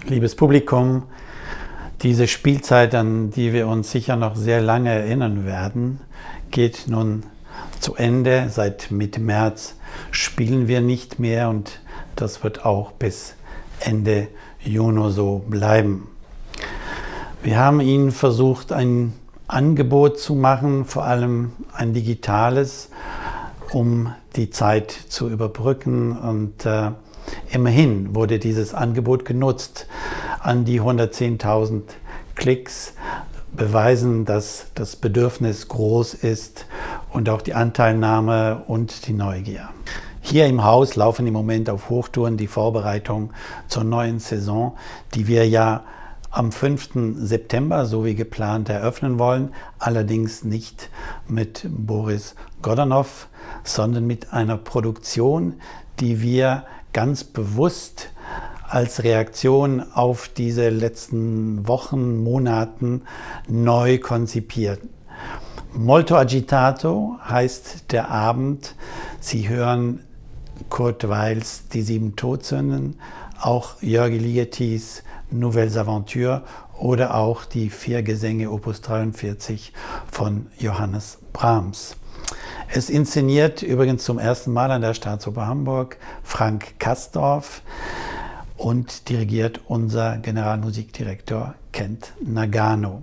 Liebes Publikum, diese Spielzeit, an die wir uns sicher noch sehr lange erinnern werden, geht nun zu Ende. Seit Mitte März spielen wir nicht mehr und das wird auch bis Ende Juni so bleiben. Wir haben Ihnen versucht, ein Angebot zu machen, vor allem ein digitales, um die Zeit zu überbrücken, und immerhin wurde dieses Angebot genutzt. An die 110.000 Klicks beweisen, dass das Bedürfnis groß ist und auch die Anteilnahme und die Neugier. Hier im Haus laufen im Moment auf Hochtouren die Vorbereitungen zur neuen Saison, die wir ja am 5. September, so wie geplant, eröffnen wollen. Allerdings nicht mit Boris Godunov, sondern mit einer Produktion, die wir ganz bewusst als Reaktion auf diese letzten Wochen, Monaten neu konzipiert. Molto agitato heißt der Abend. Sie hören Kurt Weils Die 7 Todsünden, auch György Ligetis Nouvelles Aventures oder auch die 4 Gesänge Opus 43 von Johannes Brahms. Es inszeniert übrigens zum ersten Mal an der Staatsoper Hamburg Frank Kastorf und dirigiert unser Generalmusikdirektor Kent Nagano.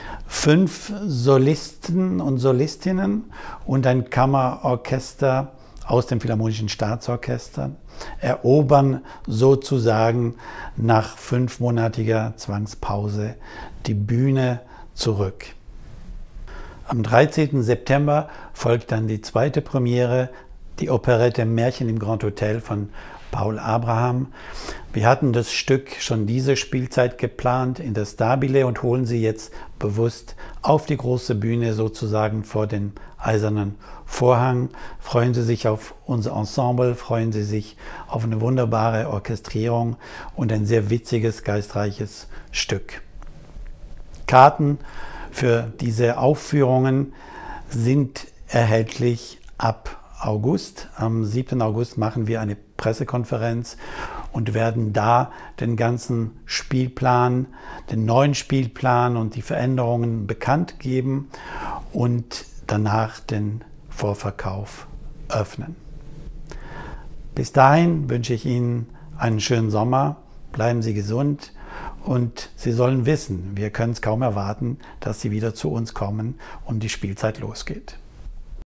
5 Solisten und Solistinnen und ein Kammerorchester aus dem Philharmonischen Staatsorchester erobern sozusagen nach 5-monatiger Zwangspause die Bühne zurück. Am 13. September folgt dann die zweite Premiere, die Operette Märchen im Grand Hotel von Paul Abraham. Wir hatten das Stück schon diese Spielzeit geplant in der Stabile und holen Sie jetzt bewusst auf die große Bühne, sozusagen vor den eisernen Vorhang. Freuen Sie sich auf unser Ensemble, freuen Sie sich auf eine wunderbare Orchestrierung und ein sehr witziges, geistreiches Stück. Karten für diese Aufführungen sind erhältlich ab August. Am 7. August machen wir eine Pressekonferenz und werden da den ganzen Spielplan, den neuen Spielplan und die Veränderungen bekannt geben und danach den Vorverkauf öffnen. Bis dahin wünsche ich Ihnen einen schönen Sommer, bleiben Sie gesund und Sie sollen wissen, wir können es kaum erwarten, dass Sie wieder zu uns kommen und die Spielzeit losgeht.